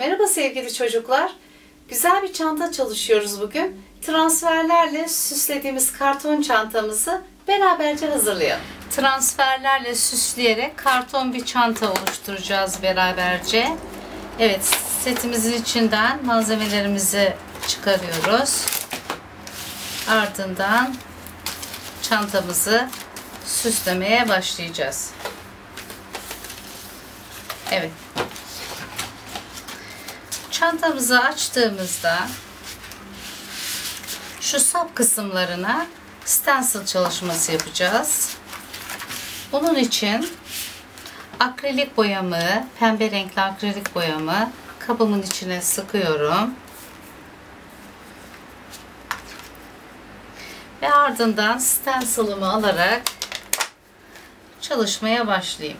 Merhaba sevgili çocuklar. Güzel bir çanta çalışıyoruz bugün. Transferlerle süslediğimiz karton çantamızı beraberce hazırlayalım. Transferlerle süsleyerek karton bir çanta oluşturacağız beraberce. Evet, setimizin içinden malzemelerimizi çıkarıyoruz. Ardından çantamızı süslemeye başlayacağız. Evet. Çantamızı açtığımızda şu sap kısımlarına stencil çalışması yapacağız. Bunun için akrilik boyamı, pembe renkli akrilik boyamı kabımın içine sıkıyorum. Ve ardından stencil'ımı alarak çalışmaya başlayayım.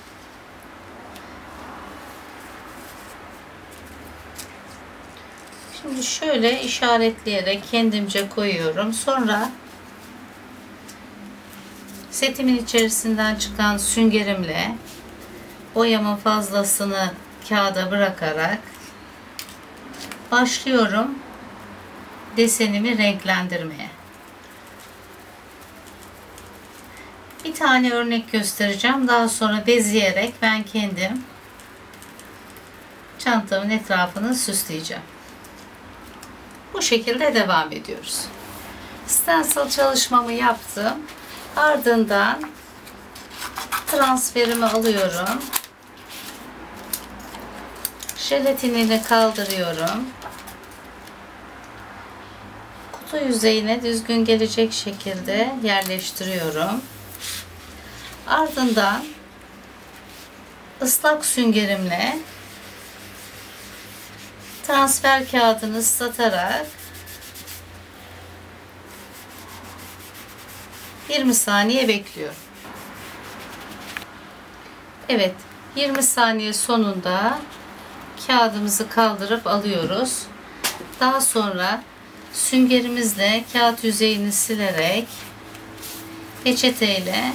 Şimdi şöyle işaretleyerek kendimce koyuyorum. Sonra setimin içerisinden çıkan süngerimle boyamın fazlasını kağıda bırakarak başlıyorum desenimi renklendirmeye. Bir tane örnek göstereceğim. Daha sonra bezeyerek ben kendim çantamın etrafını süsleyeceğim. Bu şekilde devam ediyoruz. Stencil çalışmamı yaptım. Ardından transferimi alıyorum. Jelatinini kaldırıyorum. Kutu yüzeyine düzgün gelecek şekilde yerleştiriyorum. Ardından ıslak süngerimle transfer kağıdını ıslatarak 20 saniye bekliyorum. Evet, 20 saniye sonunda kağıdımızı kaldırıp alıyoruz. Daha sonra süngerimizle kağıt yüzeyini silerek peçeteyle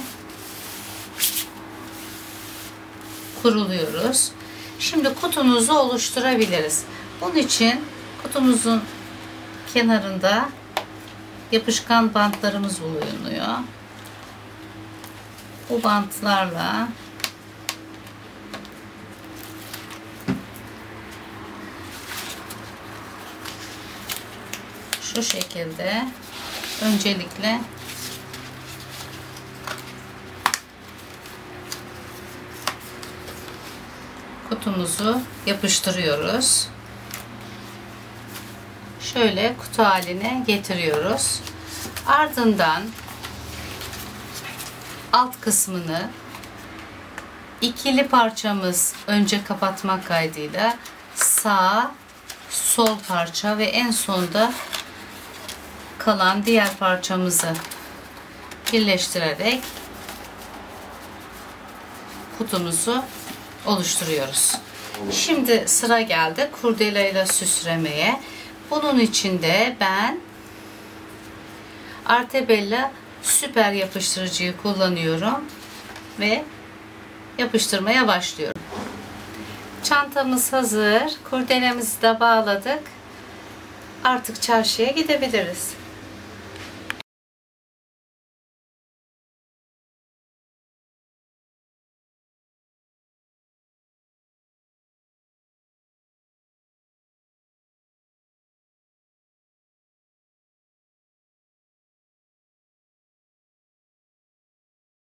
kuruluyoruz. Şimdi kutumuzu oluşturabiliriz. Bunun için kutumuzun kenarında yapışkan bantlarımız bulunuyor. Bu bantlarla şu şekilde öncelikle kutumuzu yapıştırıyoruz. Şöyle kutu haline getiriyoruz. Ardından alt kısmını ikili parçamız önce kapatmak kaydıyla sağ, sol parça ve en sonda kalan diğer parçamızı birleştirerek kutumuzu oluşturuyoruz. Şimdi sıra geldi kurdeleyle süslemeye. Bunun için de ben Artebella süper yapıştırıcıyı kullanıyorum ve yapıştırmaya başlıyorum. Çantamız hazır. Kurdelemizi de bağladık. Artık çarşıya gidebiliriz.